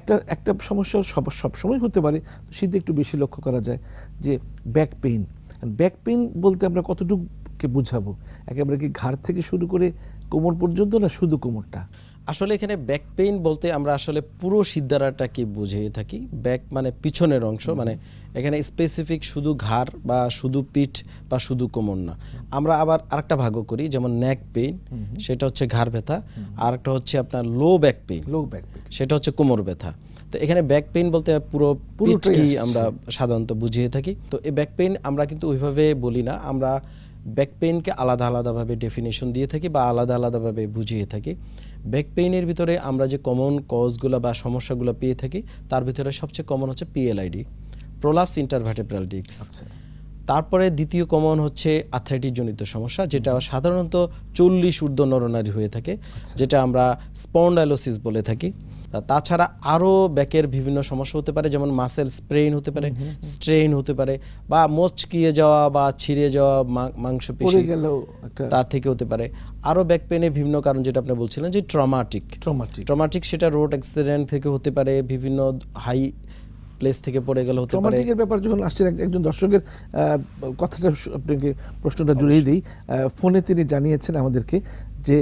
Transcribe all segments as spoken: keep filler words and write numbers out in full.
একটা একটা সমস্যা সব সবসময় হতে পারে, শীতে একটু বেশি লক্ষ্য করা যায় যে ব্যাক পেইন। ব্যাক পেইন বলতে আমরা কতটুকুকে বুঝাবো? একেবারে কি ঘাড় থেকে শুরু করে কোমর পর্যন্ত, না শুধু কোমরটা? আসলে এখানে ব্যাক পেইন বলতে আমরা আসলে পুরো সিদ্ধারাটাকে বুঝিয়ে থাকি। ব্যাক মানে পিছনের অংশ, মানে এখানে স্পেসিফিক শুধু ঘাড় বা শুধু পিঠ বা শুধু কোমর না। আমরা আবার আরেকটা ভাগও করি, যেমন নেক পেইন, সেটা হচ্ছে ঘাড় ব্যথা, আর একটা হচ্ছে আপনার low back pain, low back pain সেটা হচ্ছে কোমর ব্যথা। তো এখানে ব্যাক পেইন বলতে পুরো পিঠকেই আমরা সাধারণত বুঝিয়ে থাকি। তো এই ব্যাক পেইন আমরা কিন্তু ওইভাবে বলি না, আমরা ব্যাক পেইনকে আলাদা আলাদাভাবে ডেফিনেশন দিয়ে থাকি বা আলাদা আলাদাভাবে বুঝিয়ে থাকি। ব্যাক পেইনের ভিতরে আমরা যে কমন কজগুলো বা সমস্যাগুলো পেয়ে থাকি, তার ভিতরে সবচেয়ে কমন হচ্ছে পিএলআইডি, প্রোলাপস ইন্টারভার্টেব্রাল ডিস্ক। তারপরে দ্বিতীয় কমন হচ্ছে আর্থ্রাইটিস জনিত সমস্যা, যেটা সাধারণত চল্লিশ ঊর্ধ্ব নরনারী হয়ে থাকে, যেটা আমরা স্পন্ডাইলোসিস বলে থাকি। তাছাড়া আরও ব্যাকের বিভিন্ন সমস্যা হতে পারে, যেমন মাসেল স্প্রেইন হতে পারে, স্ট্রেইন হতে পারে, বা মচকিয়ে যাওয়া বা ছিঁড়ে যাওয়া মাংসপেশি তা থেকে হতে পারে। আরও ব্যাক পেইনে বিভিন্ন কারণ, যেটা আপনি বলছিলেন যে ট্রমাটিক ট্রমাটিক ট্রমাটিক সেটা রোড অ্যাক্সিডেন্ট থেকে হতে পারে, বিভিন্ন হাই প্লেস থেকে পড়ে গেলে হতে পারে। ট্রমাটিকের ব্যাপার যখন আসছেন, একজন দর্শকের কথাটা আপনাকে প্রশ্নটা জুড়িয়ে দিই। ফোনে তিনি জানিয়েছেন আমাদেরকে যে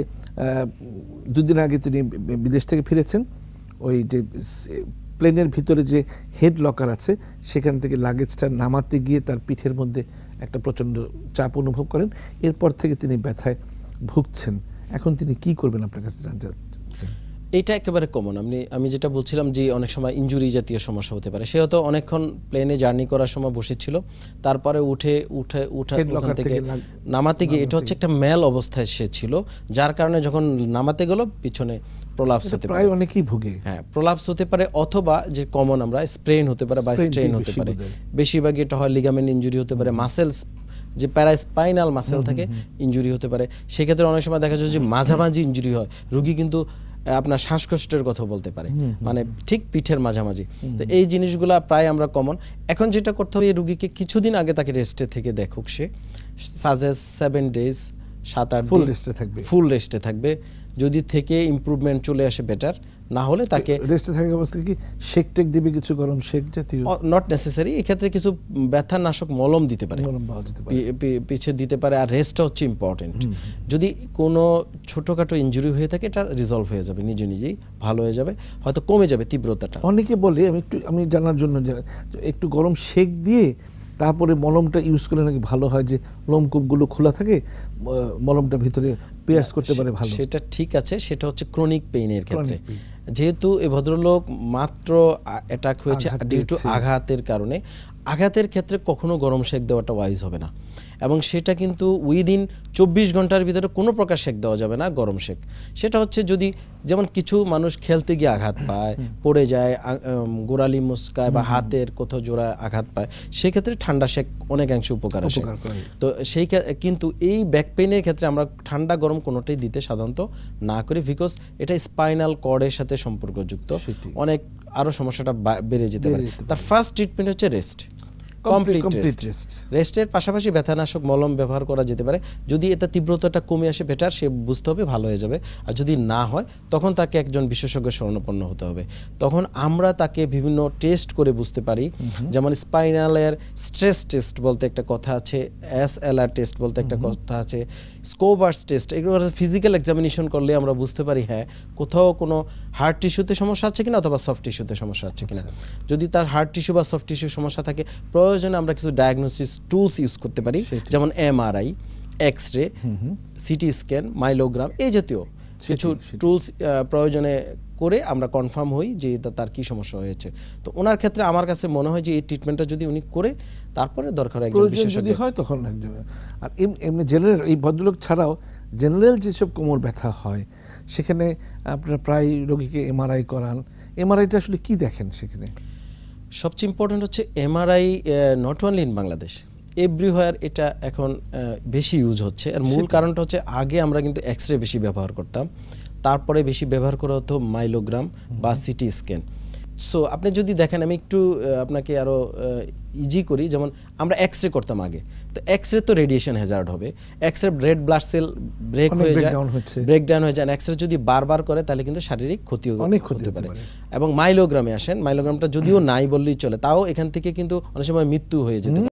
দুদিন আগে তিনি বিদেশ থেকে ফিরেছেন, ওই যে প্লেনের ভিতরে যে হেড লকার আছে সেখান থেকে লাগেজটা নামাতে গিয়ে তার পিঠের মধ্যে একটা প্রচণ্ড চাপ অনুভব করেন, এরপর থেকে তিনি ব্যথায় ভুগছেন। এখন তিনি কি করবেন আপনার কাছে জানতে চাচ্ছেন? এইটা একেবারে কমন। আমি আমি যেটা বলছিলাম যে অনেক সময় ইনজুরি জাতীয় সমস্যা হতে পারে। সে হয়তো অনেকক্ষণ প্লেনে জার্নি করার সময় বসেছিল, তারপরে উঠে উঠে উঠে ওখান থেকে নামাতে গিয়ে এটা হচ্ছে একটা মেল অবস্থায় সে ছিল, যার কারণে যখন নামাতে গেল পিছনে প্রলাপস হতে পারে। প্রায় অনেকেই ভুগে। হ্যাঁ, প্রলাপস হতে পারে, অথবা যে কমন আমরা স্প্রেন হতে পারে বা স্ট্রেন হতে পারে। বেশিরভাগই এটা হয় লিগামেন্ট ইনজুরি হতে পারে, মাসেলস যে প্যারাস্পাইনাল মাসেল থাকে ইনজুরি হতে পারে। সেক্ষেত্রে অনেক সময় দেখা যায় যে মাঝামাঝি ইনজুরি হয়, রুগী কিন্তু আপনার শ্বাসকষ্টের কথা বলতে পারে, মানে ঠিক পিঠের মাঝামাঝি। তো এই জিনিসগুলো প্রায় আমরা কমন। এখন যেটা করতে হবে, এই রুগীকে কিছুদিন আগে তাকে রেস্টে থেকে দেখুক, সে সাজেস্ট সেভেন ডেজ সাত আট ফুল রেস্টে থাকবে ফুল রেস্টে থাকবে যদি থেকে ইমপ্রুভমেন্ট চলে আসে বেটার, না হলে তাকে রেস্টে থাকার অবস্থায় কি শেক টেক দিবে, কিছু গরম শেক জাতীয়? নট নেসেসারি, এক্ষেত্রে কিছু ব্যথানাশক মলম দিতে পারে, পিছে দিতে পারে। আর রেস্টটা হচ্ছে ইম্পর্টেন্ট। যদি কোনো ছোটোখাটো ইনজুরি হয়ে থাকে, এটা রিজলভ হয়ে যাবে, নিজে নিজেই ভালো হয়ে যাবে, হয়তো কমে যাবে তীব্রতাটা। অনেকে বলে, আমি একটু আমি জানার জন্য, একটু গরম শেক দিয়ে তারপরে মলমটা ইউজ করলে নাকি ভালো হয়, যে লোমকূপগুলো খোলা থাকে, মলমটা ভিতরে পিয়ার্স করতে পারে ভালো। সেটা ঠিক আছে, সেটা হচ্ছে ক্রনিক পেইনের ক্ষেত্রে। যেহেতু এই ভদ্রলোক মাত্র অ্যাটাক হয়েছে ডিউ টু আঘাতের কারণে, আঘাতের ক্ষেত্রে কখনো গরম শেক দেওয়াটা ওয়াইজ হবে না, এবং সেটা কিন্তু উইদিন চব্বিশ ঘন্টার ভিতরে কোনো প্রকার শেক দেওয়া যাবে না গরম শেক। সেটা হচ্ছে যদি, যেমন কিছু মানুষ খেলতে গিয়ে আঘাত পায়, পড়ে যায়, গোড়ালি মুচকায় বা হাতের কোথাও জোড়ায় আঘাত পায়, সেক্ষেত্রে ঠান্ডা শেক অনেকাংশে উপকার আসে। তো সেই কিন্তু এই ব্যাক পেইনের ক্ষেত্রে আমরা ঠান্ডা গরম কোনোটাই দিতে সাধারণত না করি, বিকজ এটা স্পাইনাল কর্ডের সাথে সম্পর্কযুক্ত, অনেক আরও সমস্যাটা বেড়ে যেতে পারে। তার ফার্স্ট ট্রিটমেন্ট হচ্ছে রেস্ট, কমপ্লিট রেস্ট। রেস্টের পাশাপাশি ব্যথানাশক মলম ব্যবহার করা যেতে পারে। যদি এটা তীব্রতাটা কমে আসে বেটার, সে বুঝতে হবে ভালো হয়ে যাবে। আর যদি না হয়, তখন তাকে একজন বিশেষজ্ঞের শরণাপন্ন হতে হবে। তখন আমরা তাকে বিভিন্ন টেস্ট করে বুঝতে পারি, যেমন স্পাইনালের স্ট্রেস টেস্ট বলতে একটা কথা আছে, এস এল আর টেস্ট বলতে একটা কথা আছে, স্কোবার্স টেস্ট। এগুলো ফিজিক্যাল এক্সামিনেশন করলে আমরা বুঝতে পারি হ্যাঁ কোথাও কোনো হার্ট টিস্যুতে সমস্যা আছে কিনা, অথবা সফট টিস্যুতে সমস্যা আছে কিনা। যদি তার হার্ট টিস্যু বা সফট টিস্যুর সমস্যা থাকে, প্রয়োজনে আমরা কিছু ডায়াগনোসিস টুলস ইউজ করতে পারি, যেমন MRI, X ray, CT scan, myelogram, এই জাতীয় কিছু টুলস প্রয়োজনে করে আমরা কনফার্ম হই যে তার কি সমস্যা হয়েছে। তো ওনার ক্ষেত্রে আমার কাছে মনে হয় যে এই ট্রিটমেন্টটা যদি উনি করে, তারপরে দরকার একজন বিশেষজ্ঞ হয়, তখন একজন। আর এমনি জেনারেল, এই ভদ্রলোক ছাড়াও জেনারেল যেসব কোমর ব্যথা হয়, সেখানে আপনারা প্রায় রোগীকে এমআরআই করান। এমআরআইটা আসলে কি দেখেন সেখানে? সবচেয়ে ইম্পর্টেন্ট হচ্ছে MRI, not only in Bangladesh, everywhere এটা এখন বেশি ইউজ হচ্ছে। আর মূল কারণটা হচ্ছে, আগে আমরা কিন্তু এক্স রে বেশি ব্যবহার করতাম, তারপরে বেশি ব্যবহার করা হতো মাইলোগ্রাম বা সিটি স্ক্যান। সো আপনি যদি দেখেন, আমি একটু আহ, আপনাকে আরো ইজি করি, যেমন আমরা এক্স রে করতাম আগে, তো এক্স রে তো রেডিয়েশন হ্যাজার্ড হবে, X ray red blood cell break অনেক হয়ে যায়, breakdown হচ্ছে। ব্রেকডাউন হয়ে যায়। এক্স রে যদি বারবার করে তাহলে কিন্তু শারীরিক ক্ষতি অনেক ক্ষতি হতে হতে পারে। পারে। এবং মাইলোগ্রামে আসেন, মাইলোগ্রামটা যদিও নাই বললেই চলে, তাও এখান থেকে কিন্তু অনেক সময় মৃত্যু হয়ে যেতে পারে।